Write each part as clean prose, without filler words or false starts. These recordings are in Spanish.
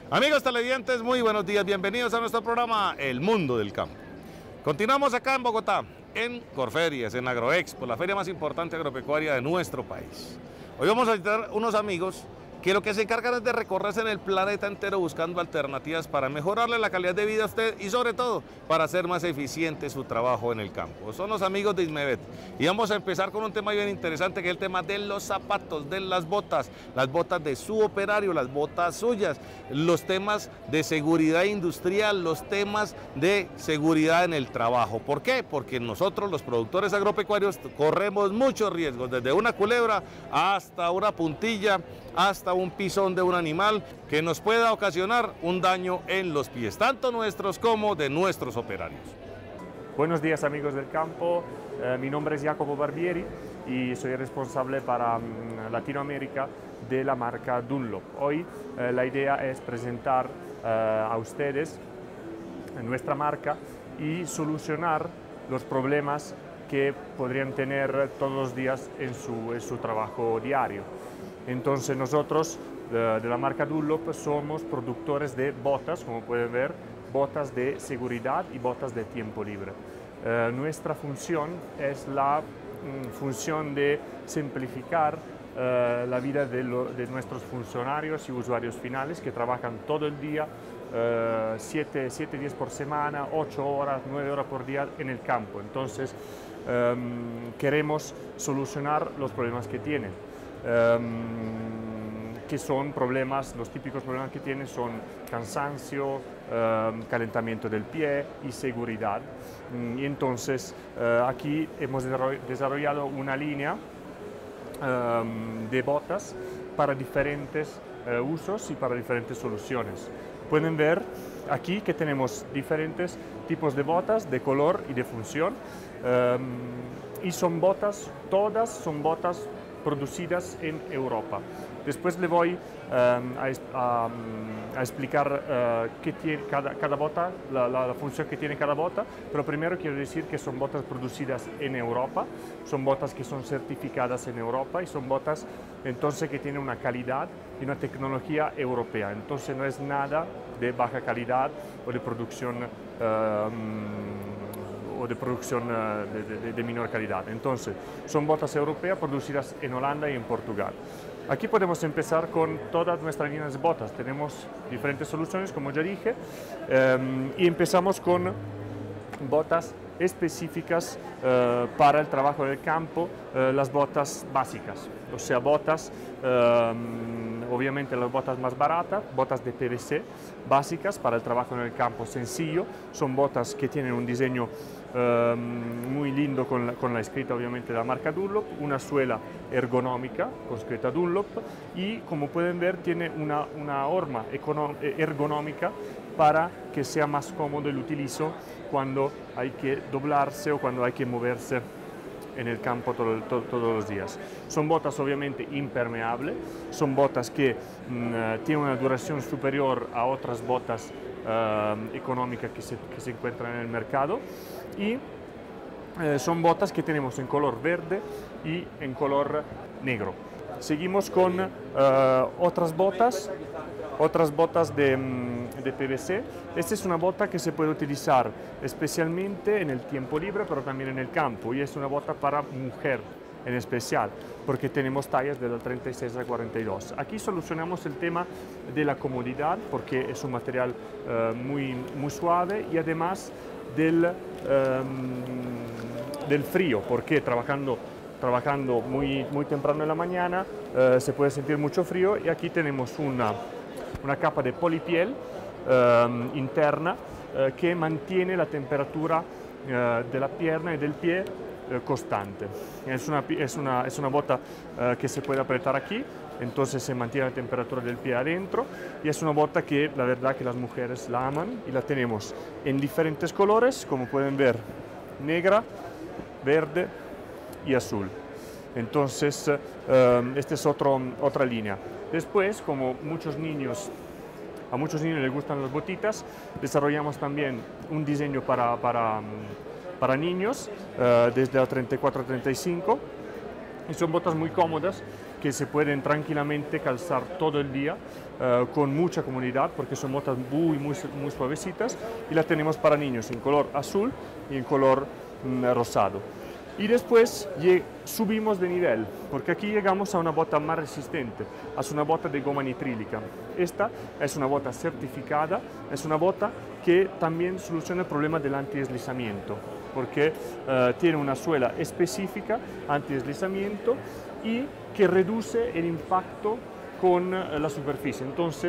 Amigos televidentes, muy buenos días, bienvenidos a nuestro programa El Mundo del Campo. Continuamos acá en Bogotá, en Corferias, en Agroexpo, la feria más importante agropecuaria de nuestro país. Hoy vamos a visitar unos amigos que lo que se encargan es de recorrerse en el planeta entero buscando alternativas para mejorarle la calidad de vida a usted y sobre todo para hacer más eficiente su trabajo en el campo. Son los amigos de Ismebet y vamos a empezar con un tema bien interesante que es el tema de los zapatos, de las botas de su operario, las botas suyas, los temas de seguridad industrial, los temas de seguridad en el trabajo. ¿Por qué? Porque nosotros los productores agropecuarios corremos muchos riesgos, desde una culebra hasta una puntilla, hasta un pisón de un animal que nos pueda ocasionar un daño en los pies, tanto nuestros como de nuestros operarios. Buenos días amigos del campo, mi nombre es Jacopo Barbieri y soy responsable para Latinoamérica de la marca Dunlop. Hoy la idea es presentar a ustedes nuestra marca y solucionar los problemas que podrían tener todos los días en su trabajo diario. Entonces nosotros de la marca Dunlop somos productores de botas, como pueden ver, botas de seguridad y botas de tiempo libre. Nuestra función es la función de simplificar la vida de nuestros funcionarios y usuarios finales que trabajan todo el día, 7 días por semana, 8 horas, 9 horas por día en el campo. Entonces queremos solucionar los problemas que tienen. Que son problemas, los típicos problemas que tienen son cansancio, calentamiento del pie y seguridad. Y entonces aquí hemos desarrollado una línea de botas para diferentes usos y para diferentes soluciones. Pueden ver aquí que tenemos diferentes tipos de botas de color y de función y son botas, todas son botas producidas en Europa. Después le voy a explicar qué tiene cada bota, la función que tiene cada bota, pero primero quiero decir que son botas producidas en Europa, son botas que son certificadas en Europa y son botas entonces que tienen una calidad y una tecnología europea, entonces no es nada de baja calidad o de producción de menor calidad. Entonces, son botas europeas producidas en Holanda y en Portugal. Aquí podemos empezar con todas nuestras líneas de botas. Tenemos diferentes soluciones, como ya dije, y empezamos con botas específicas para el trabajo del campo, las botas básicas, o sea, botas, obviamente las botas más baratas, botas de PVC, básicas para el trabajo en el campo sencillo, son botas que tienen un diseño muy lindo con la escrita obviamente de la marca Dunlop, una suela ergonómica con escrita Dunlop y como pueden ver tiene una horma ergonómica para que sea más cómodo el utilizo cuando hay que doblarse o cuando hay que moverse en el campo todos los días. Son botas obviamente impermeables, son botas que tienen una duración superior a otras botas económicas que se encuentran en el mercado y son botas que tenemos en color verde y en color negro. Seguimos con otras botas de PVC. Esta es una bota que se puede utilizar especialmente en el tiempo libre, pero también en el campo, y es una bota para mujer en especial, porque tenemos tallas de la 36 a 42. Aquí solucionamos el tema de la comodidad, porque es un material muy suave, y además del frío, porque trabajando muy temprano en la mañana se puede sentir mucho frío, y aquí tenemos una capa de polipiel interna que mantiene la temperatura de la pierna y del pie constante. Es una bota que se puede apretar aquí, entonces se mantiene la temperatura del pie adentro, y es una bota que la verdad que las mujeres la aman, y la tenemos en diferentes colores, como pueden ver, negra, verde y azul. Entonces esta es otra línea. Después, como a muchos niños les gustan las botitas, desarrollamos también un diseño para niños desde la 34 a 35, Y son botas muy cómodas que se pueden tranquilamente calzar todo el día con mucha comodidad porque son botas muy suavecitas y las tenemos para niños en color azul y en color rosado. Y después subimos de nivel porque aquí llegamos a una bota más resistente, a una bota de goma nitrílica. Esta es una bota certificada, es una bota que también soluciona el problema del antideslizamiento porque tiene una suela específica antideslizamiento y que reduce el impacto con la superficie. Entonces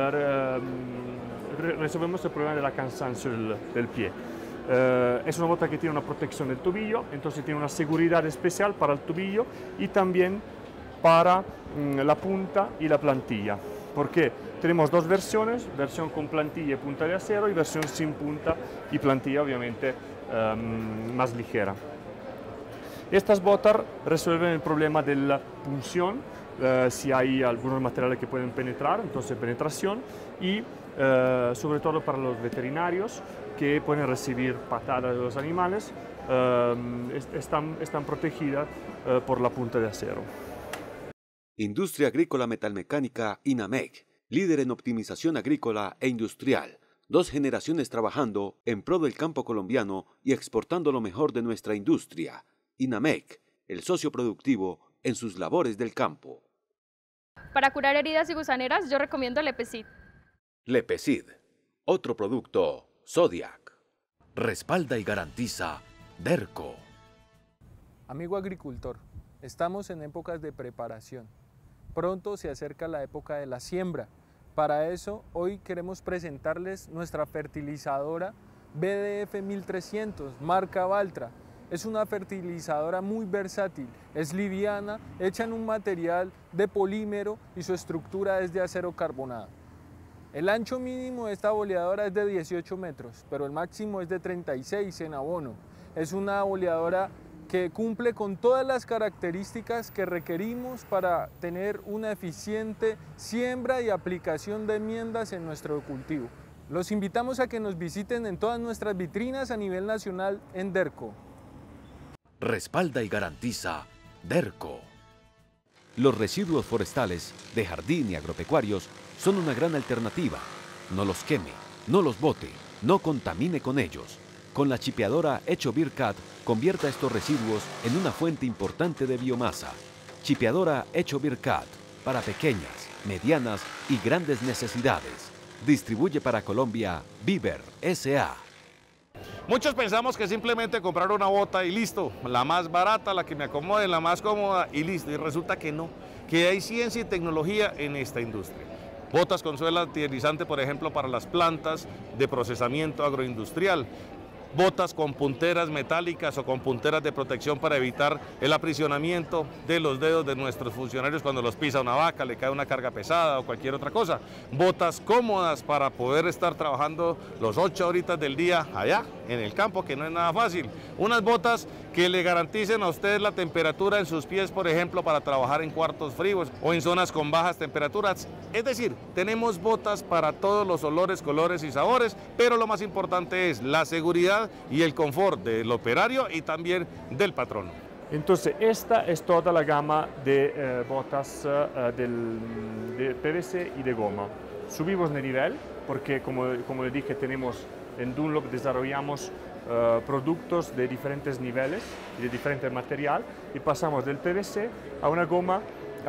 resolvemos el problema del cansancio del pie. Es una bota que tiene una protección del tobillo, entonces tiene una seguridad especial para el tobillo y también para la punta y la plantilla, porque tenemos dos versiones, versión con plantilla y punta de acero y versión sin punta y plantilla obviamente más ligera. Estas botas resuelven el problema de la punción, si hay algunos materiales que pueden penetrar, entonces penetración, y sobre todo para los veterinarios que pueden recibir patadas de los animales, están protegidas por la punta de acero. Industria Agrícola Metalmecánica INAMEC, líder en optimización agrícola e industrial. 2 generaciones trabajando en pro del campo colombiano y exportando lo mejor de nuestra industria. INAMEC, el socio productivo en sus labores del campo. Para curar heridas y gusaneras, yo recomiendo Lepecid. Lepecid, otro producto Zodiac. Respalda y garantiza Derco. Amigo agricultor, estamos en épocas de preparación. Pronto se acerca la época de la siembra. Para eso, hoy queremos presentarles nuestra fertilizadora BDF 1300, marca Valtra. Es una fertilizadora muy versátil, es liviana, hecha en un material de polímero y su estructura es de acero carbonado. El ancho mínimo de esta boleadora es de 18 metros, pero el máximo es de 36 en abono. Es una boleadora que cumple con todas las características que requerimos para tener una eficiente siembra y aplicación de enmiendas en nuestro cultivo. Los invitamos a que nos visiten en todas nuestras vitrinas a nivel nacional en Derco. Respalda y garantiza Derco. Los residuos forestales de jardín y agropecuarios son una gran alternativa. No los queme, no los bote, no contamine con ellos. Con la chipeadora Echo-Bearcat convierta estos residuos en una fuente importante de biomasa. Chipeadora Echo-Bearcat para pequeñas, medianas y grandes necesidades. Distribuye para Colombia Bieber S.A. Muchos pensamos que simplemente comprar una bota y listo, la más barata, la que me acomode, la más cómoda y listo. Y resulta que no, que hay ciencia y tecnología en esta industria. Botas con suela antideslizante, por ejemplo, para las plantas de procesamiento agroindustrial. Botas con punteras metálicas o con punteras de protección para evitar el aprisionamiento de los dedos de nuestros funcionarios cuando los pisa una vaca, le cae una carga pesada o cualquier otra cosa. Botas cómodas para poder estar trabajando los 8 horitas del día allá en el campo, que no es nada fácil. Unas botas que le garanticen a ustedes la temperatura en sus pies, por ejemplo, para trabajar en cuartos fríos o en zonas con bajas temperaturas. Es decir, tenemos botas para todos los olores, colores y sabores, pero lo más importante es la seguridad y el confort del operario y también del patrono. Entonces, esta es toda la gama de botas de PVC y de goma. Subimos de nivel porque, como le dije, tenemos en Dunlop desarrollamos productos de diferentes niveles y de diferente material y pasamos del PVC a una goma,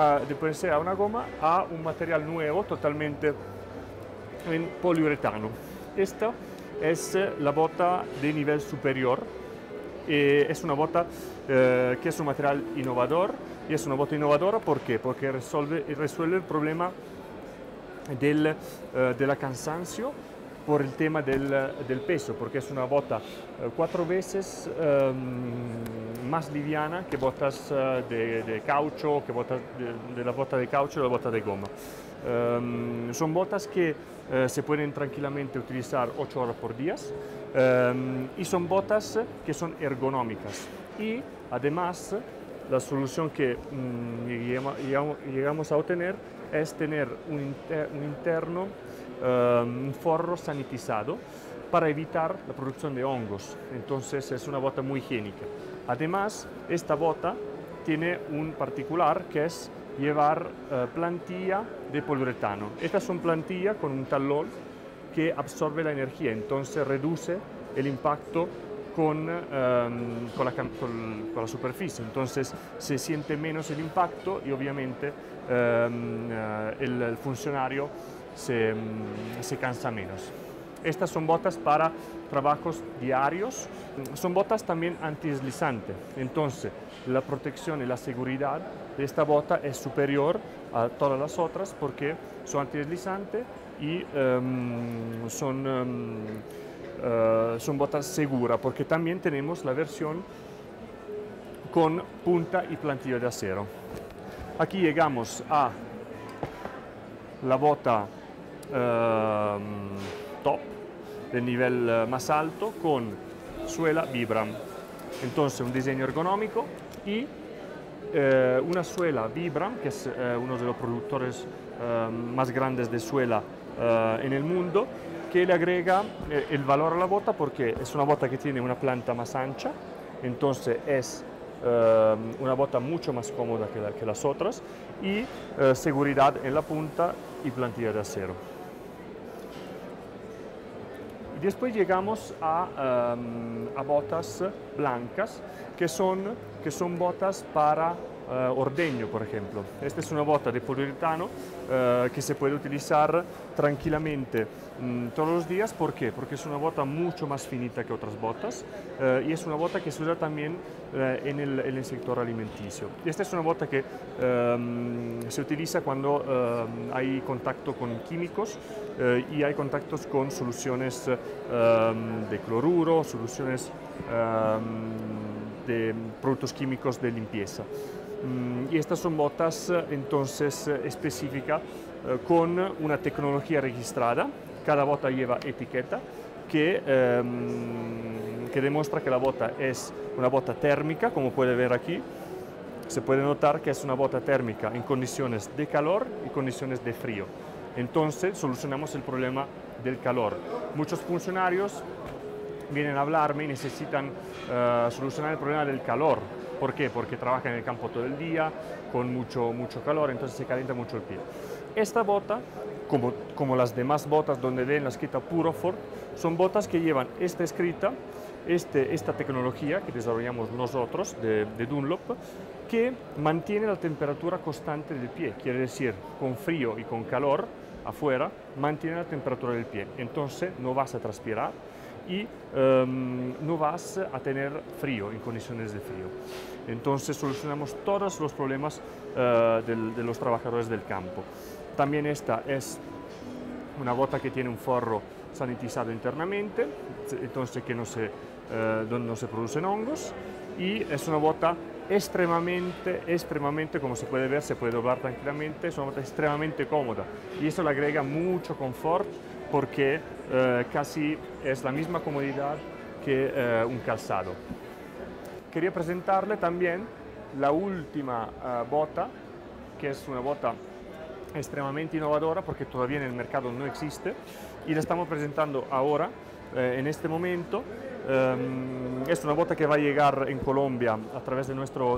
a un material nuevo totalmente en poliuretano. Esta es la bota de nivel superior. Es una bota que es un material innovador y es una bota innovadora ¿por qué? Porque resuelve el problema del cansancio por el tema del peso, porque es una bota 4 veces más liviana que botas de caucho, que de la bota de caucho y la bota de goma. Son botas que se pueden tranquilamente utilizar 8 horas por día y son botas que son ergonómicas. Y además la solución que llegamos a obtener es tener un interno, un forro sanitizado para evitar la producción de hongos. Entonces es una bota muy higiénica. Además, esta bota tiene un particular que es llevar plantilla de poliuretano. Estas son plantillas con un talón que absorbe la energía, entonces reduce el impacto con la superficie, entonces se siente menos el impacto y obviamente el funcionario se cansa menos. Estas son botas para trabajos diarios, son botas también antideslizantes, entonces la protección y la seguridad de esta bota es superior a todas las otras porque son antideslizantes y son botas seguras, porque también tenemos la versión con punta y plantilla de acero. Aquí llegamos a la bota top, del nivel más alto, con suela Vibram. Entonces un diseño ergonómico y una suela Vibram, que es uno de los productores más grandes de suela en el mundo, que le agrega el valor a la bota porque es una bota que tiene una planta más ancha, entonces es una bota mucho más cómoda que las otras y seguridad en la punta y plantilla de acero. Después llegamos a botas blancas, que son botas para ordeño, por ejemplo. Esta es una bota de poliuretano que se puede utilizar tranquilamente todos los días. ¿Por qué? Porque es una bota mucho más finita que otras botas y es una bota que se usa también en el sector alimenticio. Esta es una bota que se utiliza cuando hay contacto con químicos y hay contactos con soluciones de cloruro, soluciones de productos químicos de limpieza. Y estas son botas entonces específicas con una tecnología registrada. Cada bota lleva etiqueta que demuestra que la bota es una bota térmica, como puede ver aquí. Se puede notar que es una bota térmica en condiciones de calor y condiciones de frío. Entonces solucionamos el problema del calor. Muchos funcionarios vienen a hablarme y necesitan solucionar el problema del calor. ¿Por qué? Porque trabajan en el campo todo el día, con mucho calor, entonces se calienta mucho el pie. Esta bota, como las demás botas donde ven la escrita Purofort, son botas que llevan esta escrita, esta tecnología que desarrollamos nosotros de Dunlop, que mantiene la temperatura constante del pie, quiere decir, con frío y con calor afuera, mantiene la temperatura del pie. Entonces no vas a transpirar y no vas a tener frío en condiciones de frío. Entonces solucionamos todos los problemas de los trabajadores del campo. También esta es una bota que tiene un forro sanitizado internamente, entonces que donde no se producen hongos, y es una bota extremadamente, como se puede ver, se puede doblar tranquilamente, es una bota extremadamente cómoda y eso le agrega mucho confort porque casi es la misma comodidad que un calzado. Quería presentarle también la última bota, que es una bota extremadamente innovadora porque todavía en el mercado no existe y la estamos presentando ahora, en este momento. Es una bota que va a llegar en Colombia a través de nuestro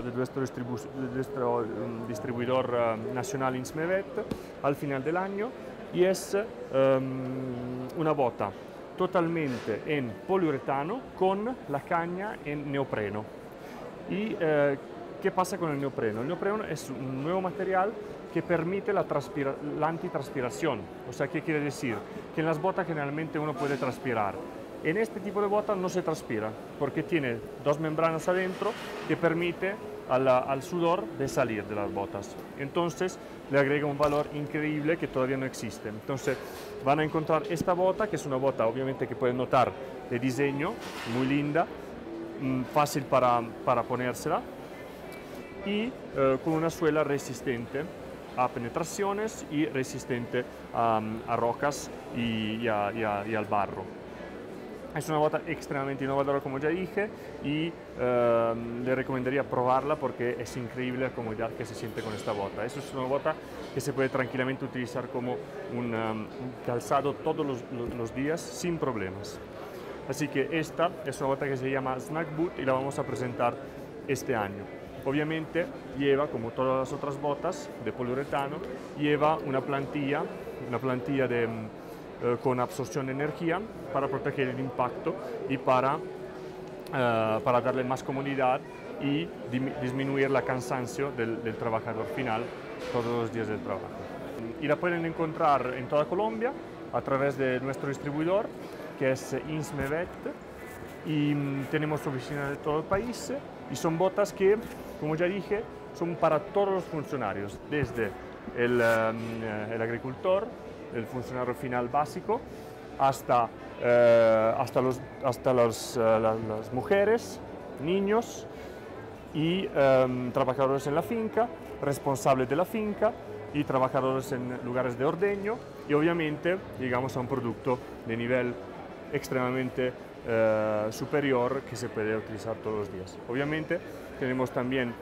distribuidor nacional Insmevet al final del año y es una bota totalmente en poliuretano con la caña en neopreno. ¿Y qué pasa con el neopreno? El neopreno es un nuevo material que permite la antitranspiración. O sea, ¿qué quiere decir? Que en las botas generalmente uno puede transpirar. En este tipo de bota no se transpira porque tiene dos membranas adentro que permite al sudor de salir de las botas. Entonces le agrega un valor increíble que todavía no existe. Entonces van a encontrar esta bota, que es una bota obviamente que pueden notar de diseño, muy linda, fácil para ponérsela y con una suela resistente a penetraciones y resistente a rocas y al barro. Es una bota extremadamente innovadora, como ya dije, y le recomendaría probarla porque es increíble la comodidad que se siente con esta bota. Eso es una bota que se puede tranquilamente utilizar como un calzado todos los días sin problemas. Así que esta es una bota que se llama Snack Boot y la vamos a presentar este año. Obviamente lleva, como todas las otras botas de poliuretano, lleva una plantilla con absorción de energía para proteger el impacto y para darle más comodidad y disminuir el cansancio del trabajador final todos los días del trabajo. Y la pueden encontrar en toda Colombia a través de nuestro distribuidor, que es Insmevet, y tenemos oficinas de todo el país, y son botas que, como ya dije, son para todos los funcionarios, desde el agricultor, el funcionario final básico, hasta las mujeres, niños y trabajadores en la finca, responsables de la finca y trabajadores en lugares de ordeño, y obviamente llegamos a un producto de nivel extremadamente superior que se puede utilizar todos los días. Obviamente tenemos también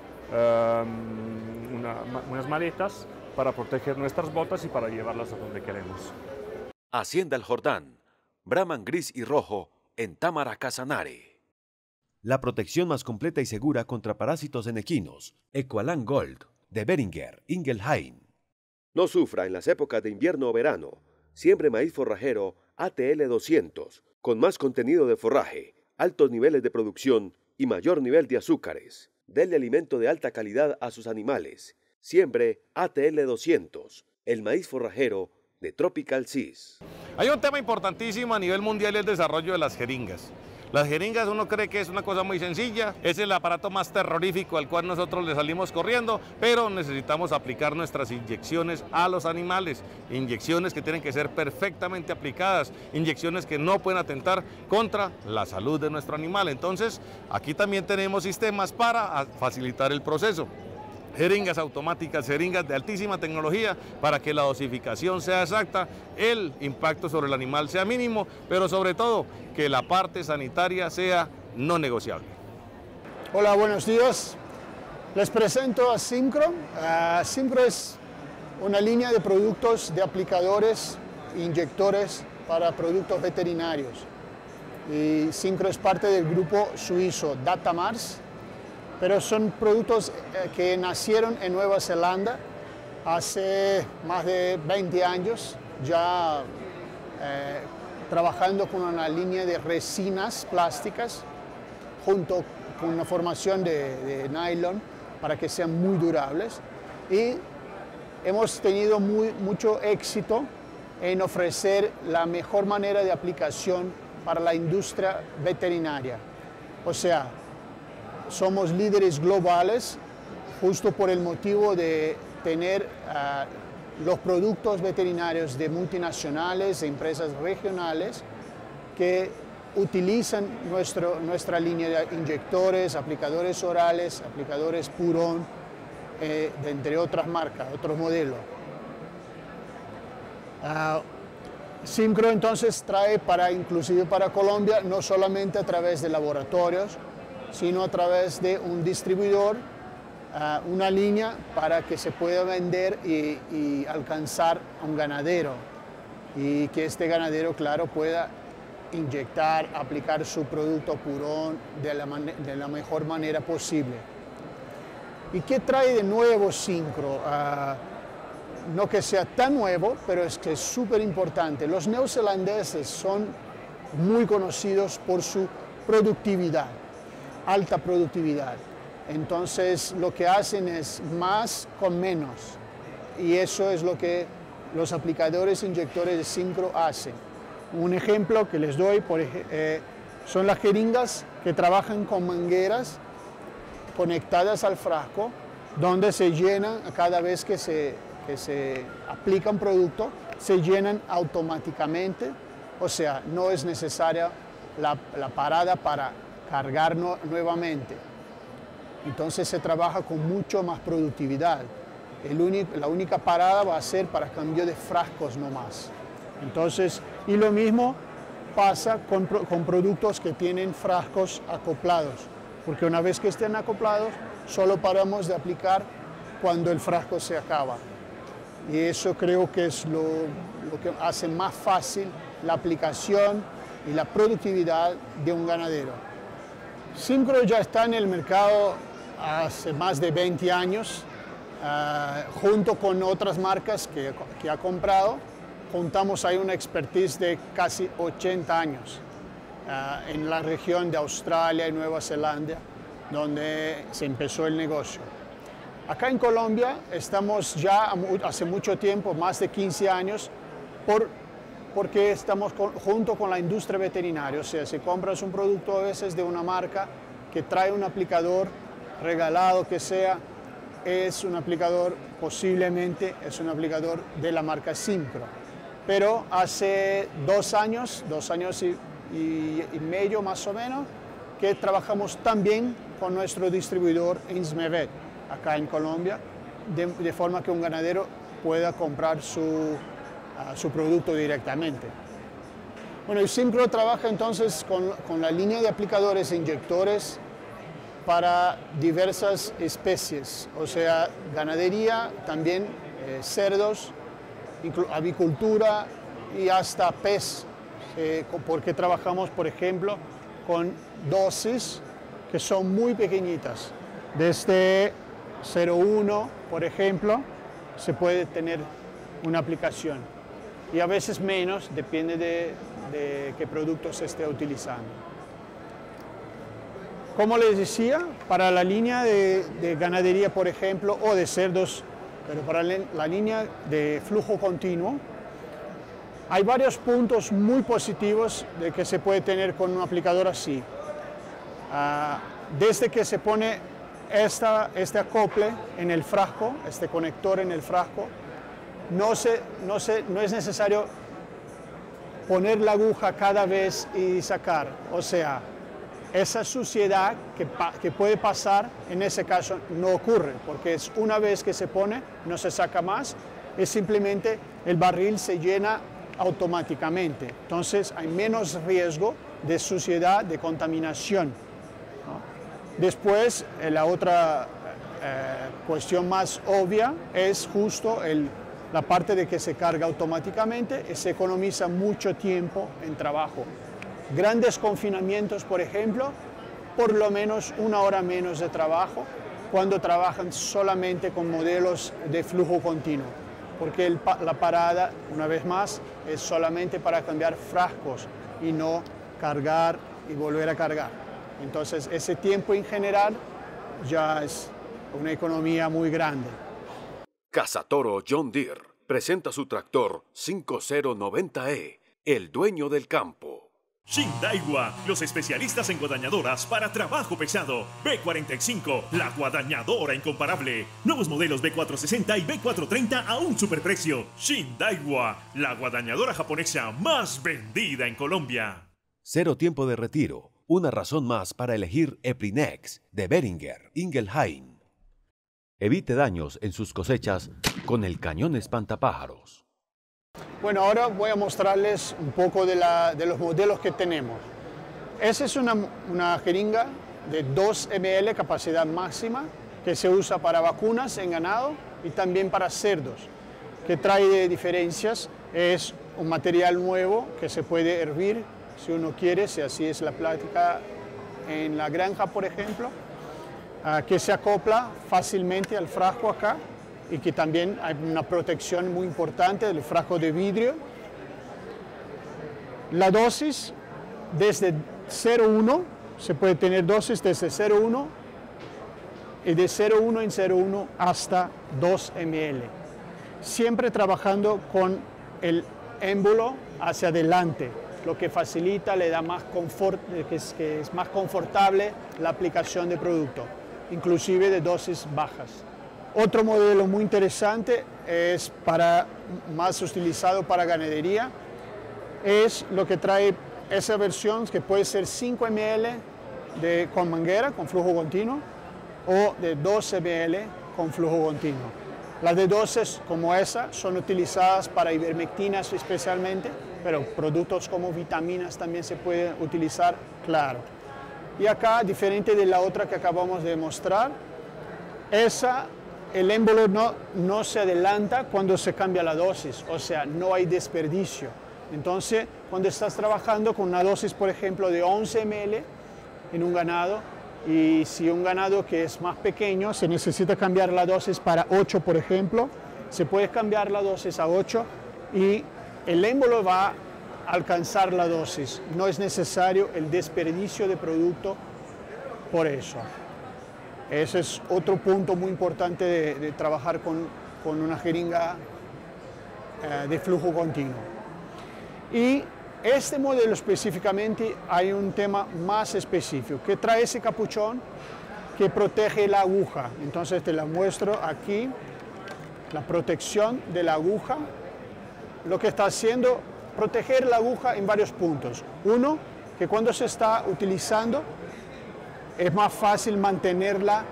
unas maletas para proteger nuestras botas y para llevarlas a donde queremos. Hacienda El Jordán, Brahman gris y rojo en Támara, Casanare. La protección más completa y segura contra parásitos en equinos, Equalan Gold, de Beringer Ingelheim. No sufra en las épocas de invierno o verano. Siembre maíz forrajero ATL 200, con más contenido de forraje, altos niveles de producción y mayor nivel de azúcares. Dele alimento de alta calidad a sus animales. Siembre ATL 200, el maíz forrajero de Tropical Seas. Hay un tema importantísimo a nivel mundial y el desarrollo de las jeringas. Las jeringas uno cree que es una cosa muy sencilla, es el aparato más terrorífico al cual nosotros le salimos corriendo, pero necesitamos aplicar nuestras inyecciones a los animales, inyecciones que tienen que ser perfectamente aplicadas, inyecciones que no pueden atentar contra la salud de nuestro animal. Entonces, aquí también tenemos sistemas para facilitar el proceso. Jeringas automáticas, jeringas de altísima tecnología para que la dosificación sea exacta, el impacto sobre el animal sea mínimo, pero sobre todo que la parte sanitaria sea no negociable. Hola, buenos días. Les presento a Simcro. Simcro es una línea de productos de aplicadores e inyectores para productos veterinarios. Y Simcro es parte del grupo suizo Datamars, pero son productos que nacieron en Nueva Zelanda hace más de 20 años, ya trabajando con una línea de resinas plásticas junto con una formación de nylon para que sean muy durables. Y hemos tenido mucho éxito en ofrecer la mejor manera de aplicación para la industria veterinaria. O sea, somos líderes globales justo por el motivo de tener los productos veterinarios de multinacionales, de empresas regionales que utilizan nuestra línea de inyectores, aplicadores orales, aplicadores Puron, entre otras marcas, otros modelos. Simcro entonces trae inclusive para Colombia, no solamente a través de laboratorios, sino a través de un distribuidor, una línea para que se pueda vender y alcanzar a un ganadero, y que este ganadero, claro, pueda inyectar, aplicar su producto Puron de la mejor manera posible. ¿Y qué trae de nuevo Simcro? No que sea tan nuevo, pero es que es súper importante. Los neozelandeses son muy conocidos por su productividad, alta productividad. Entonces lo que hacen es más con menos, y eso es lo que los aplicadores inyectores de Simcro hacen. Un ejemplo que les doy son las jeringas que trabajan con mangueras conectadas al frasco, donde se llenan cada vez que se aplica un producto, se llenan automáticamente, o sea, no es necesaria la parada para cargar nuevamente. Entonces se trabaja con mucho más productividad. La única parada va a ser para cambio de frascos nomás. Entonces, y lo mismo pasa con productos que tienen frascos acoplados, porque una vez que estén acoplados, solo paramos de aplicar cuando el frasco se acaba. Y eso creo que es lo que hace más fácil la aplicación y la productividad de un ganadero. Simcro ya está en el mercado hace más de 20 años, junto con otras marcas que ha comprado, juntamos ahí una expertise de casi 80 años en la región de Australia y Nueva Zelanda, donde se empezó el negocio. Acá en Colombia estamos ya hace mucho tiempo, más de 15 años, porque estamos junto con la industria veterinaria. O sea, si compras un producto a veces de una marca que trae un aplicador regalado que sea, es un aplicador, posiblemente es un aplicador de la marca Simpro. Pero hace 2 años y medio más o menos, que trabajamos también con nuestro distribuidor Insmevet, acá en Colombia, de forma que un ganadero pueda comprar su producto directamente. Bueno, el Simpro trabaja entonces con la línea de aplicadores e inyectores para diversas especies, o sea, ganadería, también cerdos, avicultura y hasta pez, porque trabajamos, por ejemplo, con dosis que son muy pequeñitas. Desde 0,1, por ejemplo, se puede tener una aplicación y a veces menos, depende de qué producto se esté utilizando. Como les decía, para la línea de ganadería, por ejemplo, o de cerdos, pero para la línea de flujo continuo, hay varios puntos muy positivos de que se puede tener con un aplicador así. Desde que se pone este acople en el frasco, este conector en el frasco, no es necesario poner la aguja cada vez y sacar. O sea, esa suciedad que puede pasar, en ese caso no ocurre, porque es una vez que se pone, no se saca más, es simplemente el barril se llena automáticamente. Entonces hay menos riesgo de suciedad, de contaminación, ¿no? Después, la otra cuestión más obvia es justo la parte de que se carga automáticamente y se economiza mucho tiempo en trabajo. Grandes confinamientos, por ejemplo, por lo menos 1 hora menos de trabajo cuando trabajan solamente con modelos de flujo continuo, porque la parada, una vez más, es solamente para cambiar frascos y no cargar y volver a cargar. Entonces, ese tiempo en general ya es una economía muy grande. Cazatoro John Deere presenta su tractor 5090E, el dueño del campo. Shindaiwa, los especialistas en guadañadoras para trabajo pesado. B45, la guadañadora incomparable. Nuevos modelos B460 y B430 a un superprecio. Shindaiwa, la guadañadora japonesa más vendida en Colombia. Cero tiempo de retiro, una razón más para elegir Eprinex de Beringer Ingelheim. Evite daños en sus cosechas con el cañón espantapájaros. Bueno, ahora voy a mostrarles un poco de los modelos que tenemos. Esa es una jeringa de 2 ml, capacidad máxima, que se usa para vacunas en ganado y también para cerdos. Que trae de diferencias, es un material nuevo que se puede hervir si uno quiere, si así es la práctica en la granja, por ejemplo, que se acopla fácilmente al frasco acá, y que también hay una protección muy importante del frasco de vidrio. La dosis desde 0,1, se puede tener dosis desde 0,1 y de 0,1 en 0,1 hasta 2 ml. Siempre trabajando con el émbolo hacia adelante, lo que facilita, le da más confort, que es más confortable la aplicación de producto, inclusive de dosis bajas. Otro modelo muy interesante es más utilizado para ganadería, es lo que trae esa versión que puede ser 5 ml con manguera, con flujo continuo, o de 12 ml con flujo continuo. Las de 12 como esa son utilizadas para ivermectinas especialmente, pero productos como vitaminas también se pueden utilizar, claro. Y acá, diferente de la otra que acabamos de mostrar, el émbolo no se adelanta cuando se cambia la dosis, o sea, no hay desperdicio. Entonces, cuando estás trabajando con una dosis, por ejemplo, de 11 ml en un ganado, y si un ganado que es más pequeño se necesita cambiar la dosis para 8, por ejemplo, se puede cambiar la dosis a 8 y el émbolo va a alcanzar la dosis. No es necesario el desperdicio de producto por eso. Ese es otro punto muy importante de trabajar con una jeringa de flujo continuo. Y este modelo específicamente hay un tema más específico que trae ese capuchón que protege la aguja. Entonces te la muestro aquí, la protección de la aguja. Lo que está haciendo, proteger la aguja en varios puntos. Uno, que cuando se está utilizando es más fácil mantenerla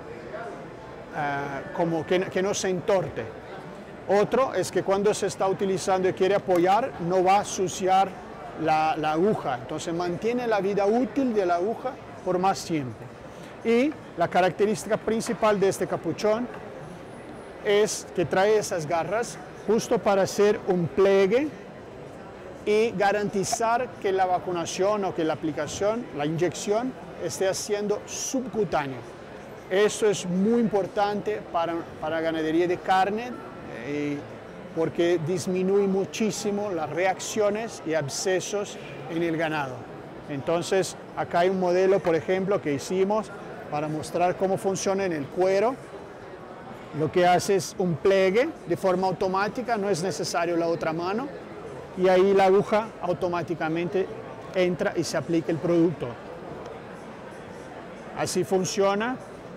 como que no se entorte. Otro es que cuando se está utilizando y quiere apoyar, no va a ensuciar la aguja. Entonces mantiene la vida útil de la aguja por más tiempo. Y la característica principal de este capuchón es que trae esas garras justo para hacer un pliegue y garantizar que la vacunación o que la aplicación, la inyección, esté haciendo subcutáneo. Eso es muy importante para ganadería de carne porque disminuye muchísimo las reacciones y abscesos en el ganado. Entonces, acá hay un modelo, por ejemplo, que hicimos para mostrar cómo funciona en el cuero. Lo que hace es un pliegue de forma automática, no es necesario la otra mano, y ahí la aguja automáticamente entra y se aplica el producto. Así funciona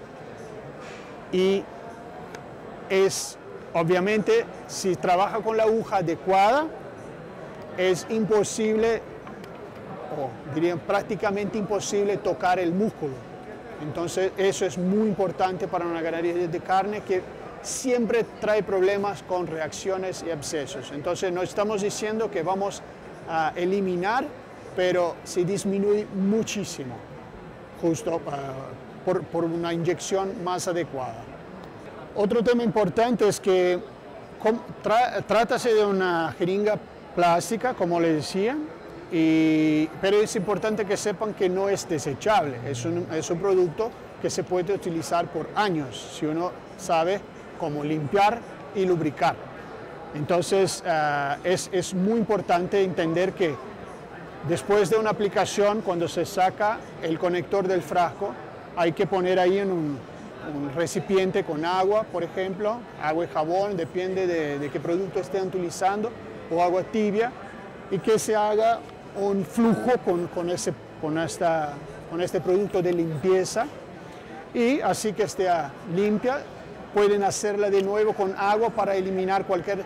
y es, obviamente, si trabaja con la aguja adecuada, es imposible, o diría prácticamente imposible, tocar el músculo. Entonces eso es muy importante para una ganadería de carne que siempre trae problemas con reacciones y abscesos. Entonces no estamos diciendo que vamos a eliminar, pero se disminuye muchísimo, justo por una inyección más adecuada. Otro tema importante es que trátase de una jeringa plástica, como les decía, pero es importante que sepan que no es desechable, es un producto que se puede utilizar por años, si uno sabe cómo limpiar y lubricar. Entonces es muy importante entender que después de una aplicación, cuando se saca el conector del frasco, hay que poner ahí en un recipiente con agua, por ejemplo, agua y jabón, depende de qué producto estén utilizando, o agua tibia, y que se haga un flujo con este producto de limpieza, y así que esté limpia, pueden hacerla de nuevo con agua para eliminar cualquier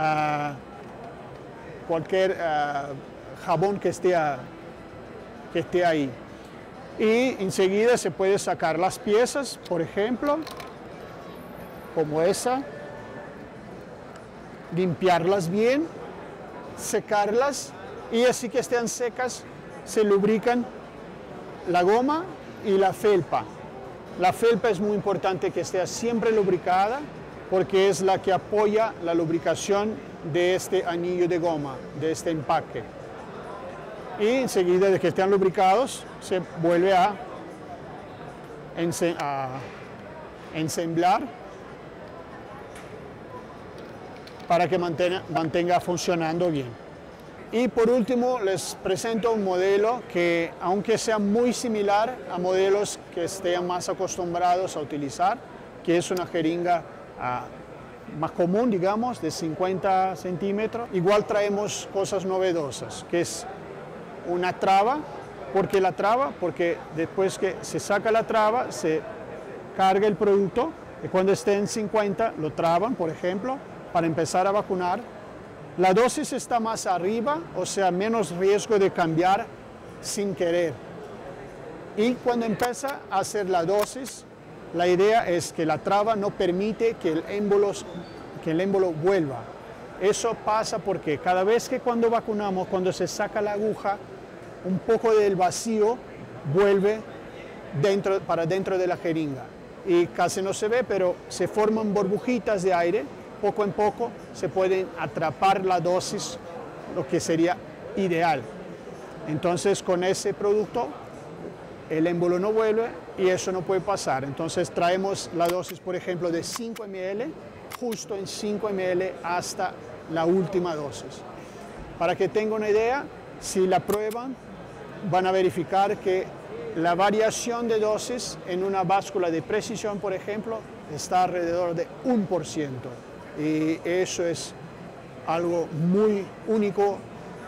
jabón que esté ahí. Y enseguida se puede sacar las piezas, por ejemplo, como esa, limpiarlas bien, secarlas, y así que estén secas se lubrican la goma y la felpa. La felpa es muy importante que esté siempre lubricada porque es la que apoya la lubricación de este anillo de goma, de este empaque. Y enseguida de que estén lubricados se vuelve a ensamblar para que mantenga funcionando bien. Y por último les presento un modelo que, aunque sea muy similar a modelos que estén más acostumbrados a utilizar, que es una jeringa más común, digamos, de 50 centímetros, igual traemos cosas novedosas, que es una traba. ¿Por qué la traba? Porque después que se saca la traba, se carga el producto, y cuando esté en 50 lo traban, por ejemplo, para empezar a vacunar. La dosis está más arriba, o sea, menos riesgo de cambiar sin querer. Y cuando empieza a hacer la dosis, la idea es que la traba no permite que el émbolo vuelva. Eso pasa porque cada vez que cuando vacunamos, cuando se saca la aguja, un poco del vacío vuelve para dentro de la jeringa. Y casi no se ve, pero se forman burbujitas de aire. Poco en poco se pueden atrapar la dosis, lo que sería ideal. Entonces con ese producto el émbolo no vuelve y eso no puede pasar. Entonces traemos la dosis, por ejemplo, de 5 ml, justo en 5 ml hasta la última dosis. Para que tengan una idea, si la prueban, van a verificar que la variación de dosis en una báscula de precisión, por ejemplo, está alrededor de 1%. Y eso es algo muy único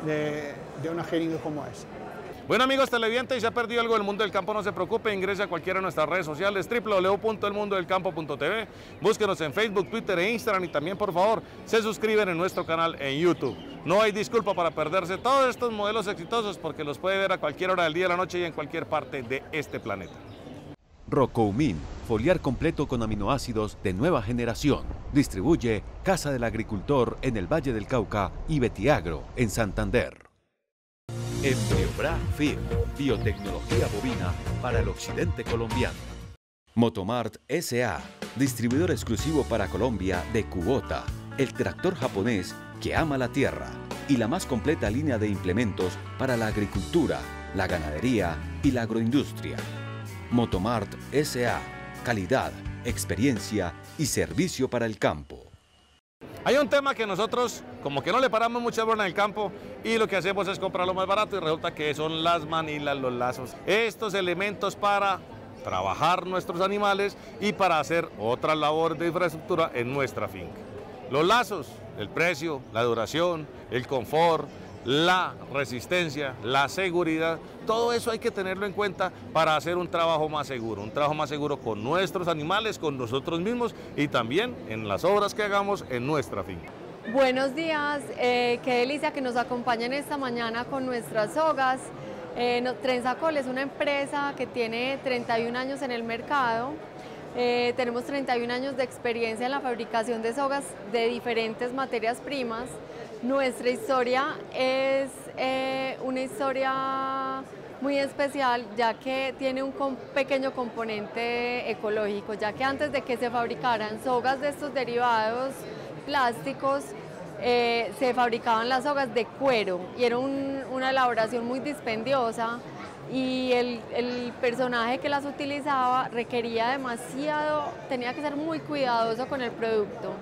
de una jeringa como esta. Bueno, amigos televidentes, si se ha perdido algo del mundo del campo, no se preocupe, ingrese a cualquiera de nuestras redes sociales, www.elmundodelcampo.tv, búsquenos en Facebook, Twitter e Instagram, y también, por favor, se suscriben en nuestro canal en YouTube. No hay disculpa para perderse todos estos modelos exitosos, porque los puede ver a cualquier hora del día, de la noche y en cualquier parte de este planeta. Rocoumin, foliar completo con aminoácidos de nueva generación. Distribuye Casa del Agricultor en el Valle del Cauca y Betiagro en Santander. Embriobra FIB, biotecnología bovina para el occidente colombiano. Motomart S.A., distribuidor exclusivo para Colombia de Kubota, el tractor japonés que ama la tierra y la más completa línea de implementos para la agricultura, la ganadería y la agroindustria. Motomart S.A., calidad, experiencia y servicio para el campo. Hay un tema que nosotros como que no le paramos mucha bola en el campo y lo que hacemos es comprar lo más barato y resulta que son las manilas, los lazos, estos elementos para trabajar nuestros animales y para hacer otras labores de infraestructura en nuestra finca. Los lazos, el precio, la duración, el confort, la resistencia, la seguridad, todo eso hay que tenerlo en cuenta para hacer un trabajo más seguro con nuestros animales, con nosotros mismos y también en las obras que hagamos en nuestra finca. Buenos días, qué delicia que nos acompañen esta mañana con nuestras sogas. Trenzacol es una empresa que tiene 31 años en el mercado. Tenemos 31 años de experiencia en la fabricación de sogas de diferentes materias primas. Nuestra historia es una historia muy especial, ya que tiene un pequeño componente ecológico, ya que antes de que se fabricaran sogas de estos derivados plásticos, se fabricaban las sogas de cuero y era una elaboración muy dispendiosa y el personaje que las utilizaba requería demasiado, tenía que ser muy cuidadoso con el producto.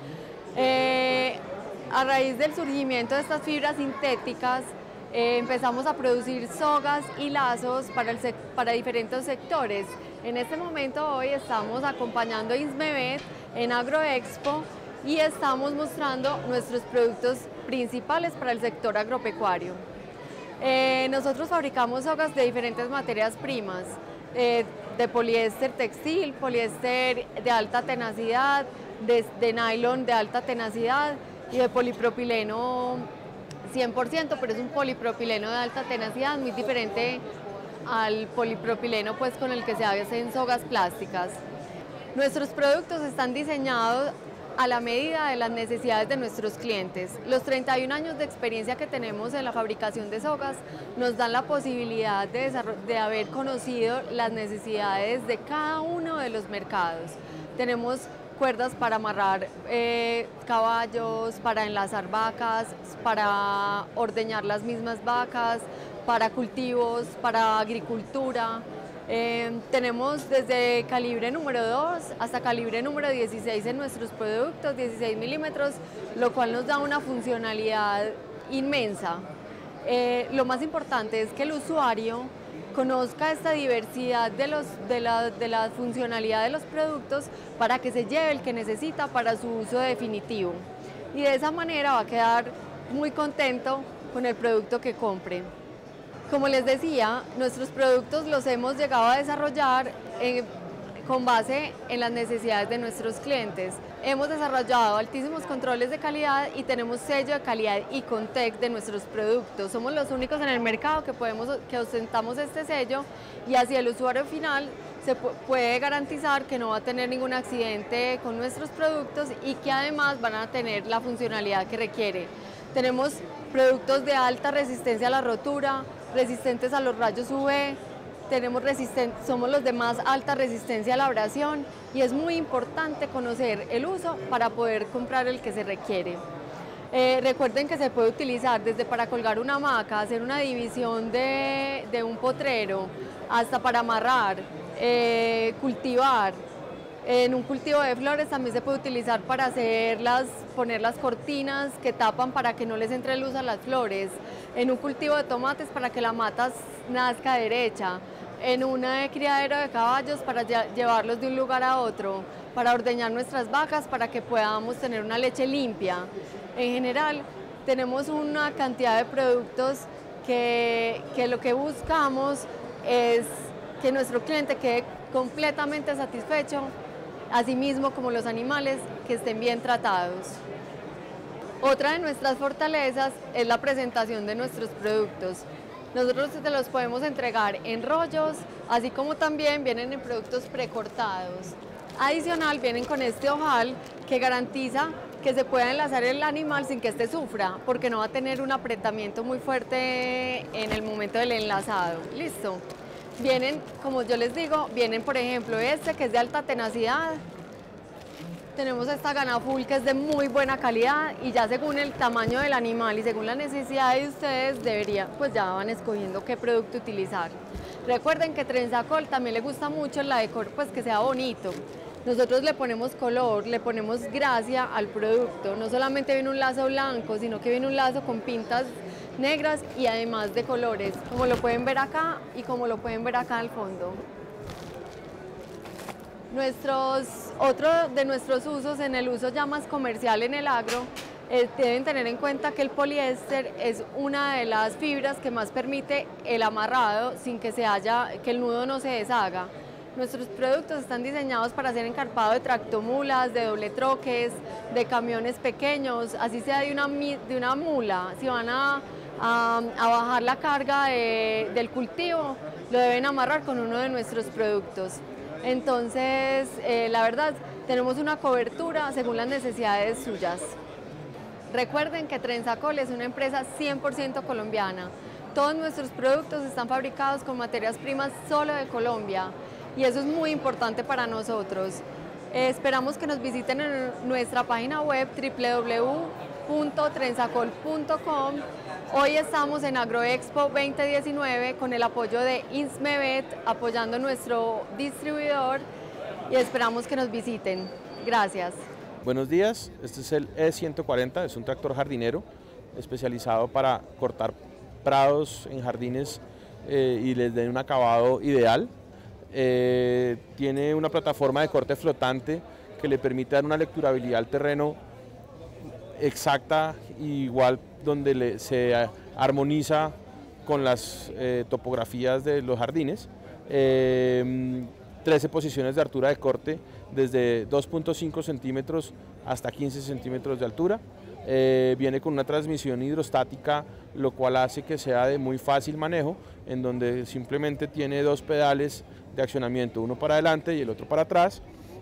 A raíz del surgimiento de estas fibras sintéticas, empezamos a producir sogas y lazos para diferentes sectores. En este momento hoy estamos acompañando a INSMEVET en Agroexpo y estamos mostrando nuestros productos principales para el sector agropecuario. Nosotros fabricamos sogas de diferentes materias primas, de poliéster textil, poliéster de alta tenacidad, de nylon de alta tenacidad y de polipropileno 100%, pero es un polipropileno de alta tenacidad, muy diferente al polipropileno pues, con el que se hacen sogas plásticas. Nuestros productos están diseñados a la medida de las necesidades de nuestros clientes. Los 31 años de experiencia que tenemos en la fabricación de sogas nos dan la posibilidad de haber conocido las necesidades de cada uno de los mercados. Tenemos cuerdas para amarrar caballos, para enlazar vacas, para ordeñar las mismas vacas, para cultivos, para agricultura. Tenemos desde calibre número 2 hasta calibre número 16 en nuestros productos, 16 milímetros, lo cual nos da una funcionalidad inmensa. Lo más importante es que el usuario conozca esta diversidad de la funcionalidad de los productos para que se lleve el que necesita para su uso definitivo. Y de esa manera va a quedar muy contento con el producto que compre. Como les decía, nuestros productos los hemos llegado a desarrollar con base en las necesidades de nuestros clientes. Hemos desarrollado altísimos controles de calidad y tenemos sello de calidad ICONTEC de nuestros productos. Somos los únicos en el mercado que ostentamos este sello y así el usuario final se puede garantizar que no va a tener ningún accidente con nuestros productos y que además van a tener la funcionalidad que requiere. Tenemos productos de alta resistencia a la rotura, resistentes a los rayos UV, somos los de más alta resistencia a la abrasión y es muy importante conocer el uso para poder comprar el que se requiere. Recuerden que se puede utilizar desde para colgar una hamaca, hacer una división de un potrero, hasta para amarrar. cultivar. En un cultivo de flores también se puede utilizar para poner las cortinas que tapan para que no les entre luz a las flores. En un cultivo de tomates para que la mata nazca derecha. En un criadero de caballos para llevarlos de un lugar a otro. Para ordeñar nuestras vacas para que podamos tener una leche limpia. En general, tenemos una cantidad de productos que lo que buscamos es que nuestro cliente quede completamente satisfecho, así mismo como los animales que estén bien tratados. Otra de nuestras fortalezas es la presentación de nuestros productos. Nosotros te los podemos entregar en rollos, así como también vienen en productos precortados. Adicional, vienen con este ojal que garantiza que se pueda enlazar el animal sin que éste sufra, porque no va a tener un apretamiento muy fuerte en el momento del enlazado. ¿Listo? Vienen, como yo les digo, vienen por ejemplo este que es de alta tenacidad. Tenemos esta gana full que es de muy buena calidad y ya según el tamaño del animal y según la necesidad de ustedes pues ya van escogiendo qué producto utilizar. Recuerden que Trenzacol también le gusta mucho la decor, pues que sea bonito. Nosotros le ponemos color, le ponemos gracia al producto. No solamente viene un lazo blanco, sino que viene un lazo con pintas negras y además de colores, como lo pueden ver acá y como lo pueden ver acá al fondo. Otro de nuestros usos, en el uso ya más comercial en el agro, deben tener en cuenta que el poliéster es una de las fibras que más permite el amarrado sin que el nudo no se deshaga. Nuestros productos están diseñados para ser encarpado de tractomulas, de doble troques, de camiones pequeños, así sea de una mula. Si van a bajar la carga del cultivo, lo deben amarrar con uno de nuestros productos. Entonces, la verdad, tenemos una cobertura según las necesidades suyas. Recuerden que Trenzacol es una empresa 100% colombiana. Todos nuestros productos están fabricados con materias primas solo de Colombia y eso es muy importante para nosotros. Esperamos que nos visiten en nuestra página web www.trenzacol.com. Hoy estamos en Agroexpo 2019 con el apoyo de Insmevet, apoyando a nuestro distribuidor y esperamos que nos visiten. Gracias. Buenos días, este es el E140, es un tractor jardinero especializado para cortar prados en jardines y les den un acabado ideal. Tiene una plataforma de corte flotante que le permite dar una lecturabilidad al terreno exacta y igual, donde se armoniza con las topografías de los jardines. 13 posiciones de altura de corte desde 2.5 centímetros hasta 15 centímetros de altura. Viene con una transmisión hidrostática, lo cual hace que sea de muy fácil manejo, en donde simplemente tiene dos pedales de accionamiento, uno para adelante y el otro para atrás.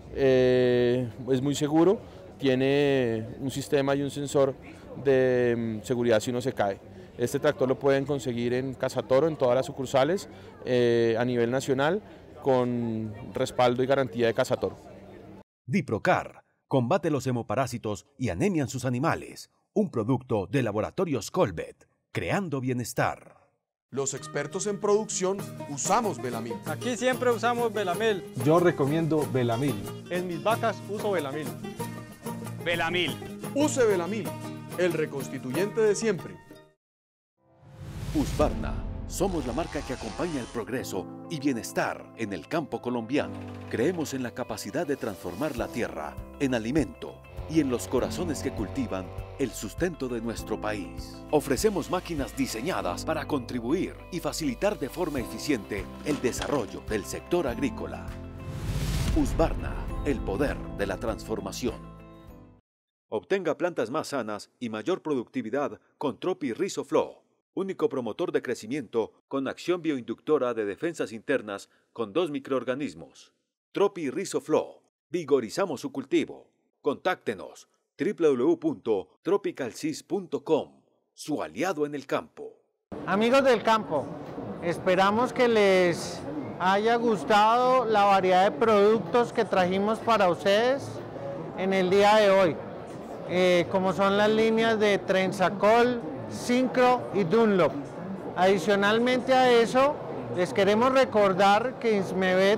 Es muy seguro, tiene un sistema y un sensor de seguridad si uno se cae. Este tractor lo pueden conseguir en Casa Toro, en todas las sucursales a nivel nacional, con respaldo y garantía de Casa Toro. Diprocar combate los hemoparásitos y anemia en sus animales. Un producto de Laboratorios Colbet, creando bienestar. Los expertos en producción usamos Belamil. Aquí siempre usamos Belamil. Yo recomiendo Belamil. En mis vacas uso Belamil. Belamil. Use Belamil, el reconstituyente de siempre. Husqvarna, somos la marca que acompaña el progreso y bienestar en el campo colombiano. Creemos en la capacidad de transformar la tierra en alimento y en los corazones que cultivan el sustento de nuestro país. Ofrecemos máquinas diseñadas para contribuir y facilitar de forma eficiente el desarrollo del sector agrícola. Husqvarna, el poder de la transformación. Obtenga plantas más sanas y mayor productividad con Tropi Rizoflow, único promotor de crecimiento con acción bioinductora de defensas internas con 2 microorganismos. Tropi Rizoflow, vigorizamos su cultivo. Contáctenos www.tropicalsys.com, su aliado en el campo. Amigos del campo, esperamos que les haya gustado la variedad de productos que trajimos para ustedes en el día de hoy, como son las líneas de Trenzacol, Syncro y Dunlop. Adicionalmente a eso, les queremos recordar que Insmevet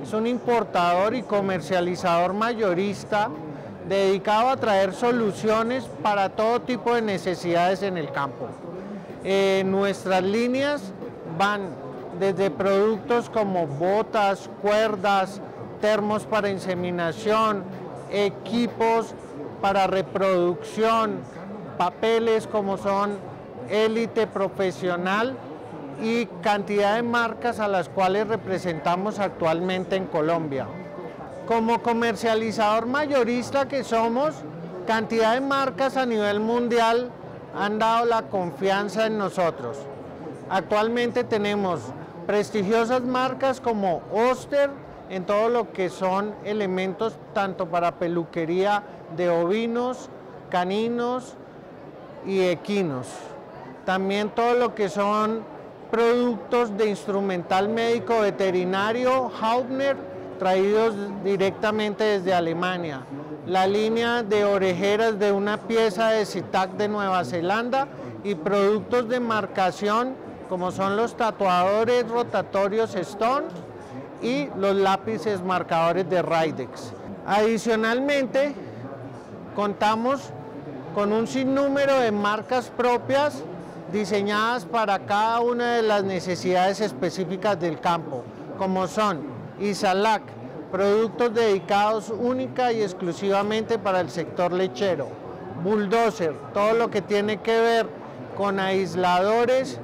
es un importador y comercializador mayorista dedicado a traer soluciones para todo tipo de necesidades en el campo. Nuestras líneas van desde productos como botas, cuerdas, termos para inseminación, equipos para reproducción, papeles como son Élite Profesional y cantidad de marcas a las cuales representamos actualmente en Colombia. Como comercializador mayorista que somos, cantidad de marcas a nivel mundial han dado la confianza en nosotros. Actualmente tenemos prestigiosas marcas como Oster, en todo lo que son elementos tanto para peluquería de ovinos, caninos y equinos. También todo lo que son productos de instrumental médico veterinario, Hauptner, traídos directamente desde Alemania. La línea de orejeras de una pieza de SITAC de Nueva Zelanda y productos de marcación como son los tatuadores rotatorios Stone y los lápices marcadores de Rydex. Adicionalmente, contamos con un sinnúmero de marcas propias diseñadas para cada una de las necesidades específicas del campo, como son Isalac, productos dedicados única y exclusivamente para el sector lechero, Bulldozer, todo lo que tiene que ver con aisladores,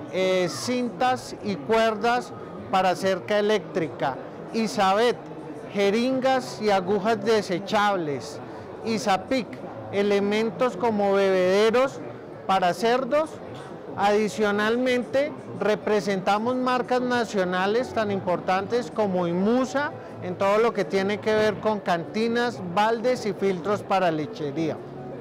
cintas y cuerdas para cerca eléctrica, Isabet, jeringas y agujas desechables, Isapic, elementos como bebederos para cerdos. Adicionalmente, representamos marcas nacionales tan importantes como Imusa en todo lo que tiene que ver con cantinas, baldes y filtros para lechería.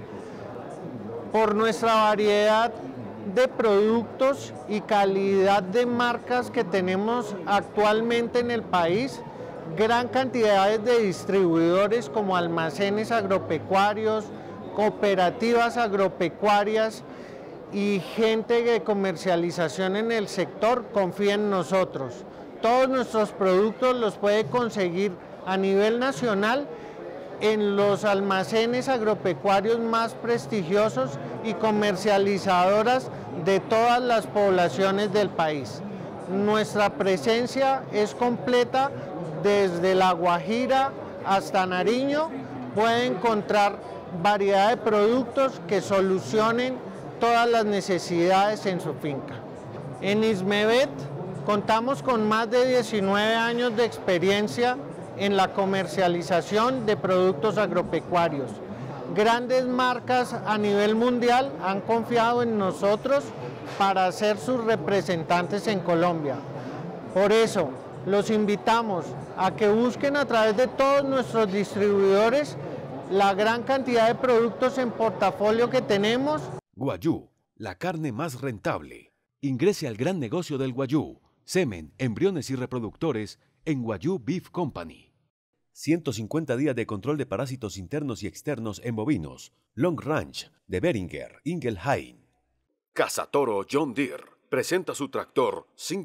Por nuestra variedad de productos y calidad de marcas que tenemos actualmente en el país, gran cantidad de distribuidores como almacenes agropecuarios, cooperativas agropecuarias y gente de comercialización en el sector confía en nosotros. Todos nuestros productos los puede conseguir a nivel nacional en los almacenes agropecuarios más prestigiosos y comercializadoras de todas las poblaciones del país. Nuestra presencia es completa desde La Guajira hasta Nariño. Puede encontrar variedad de productos que solucionen todas las necesidades en su finca. En Ismevet contamos con más de 19 años de experiencia en la comercialización de productos agropecuarios. Grandes marcas a nivel mundial han confiado en nosotros para ser sus representantes en Colombia. Por eso, los invitamos a que busquen a través de todos nuestros distribuidores la gran cantidad de productos en portafolio que tenemos. Guayú, la carne más rentable. Ingrese al gran negocio del Guayú, semen, embriones y reproductores en Guayú Beef Company. 150 días de control de parásitos internos y externos en bovinos. Long Ranch de Beringer Ingelheim. Cazatoro John Deere presenta su tractor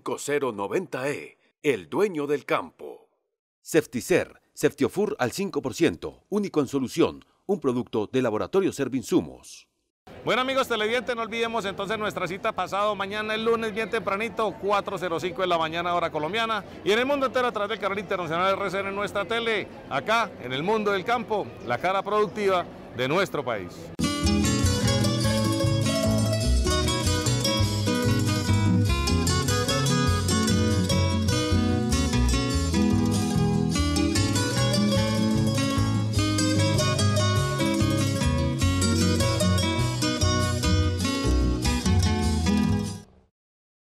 5090E, el dueño del campo. Cefticer, Ceftiofur al 5%, único en solución, un producto de Laboratorio Servinsumos. Bueno amigos televidentes, no olvidemos entonces nuestra cita pasado mañana el lunes bien tempranito, 4:05 de la mañana hora colombiana y en el mundo entero a través del canal internacional RCN en nuestra tele, acá en el mundo del campo, la cara productiva de nuestro país.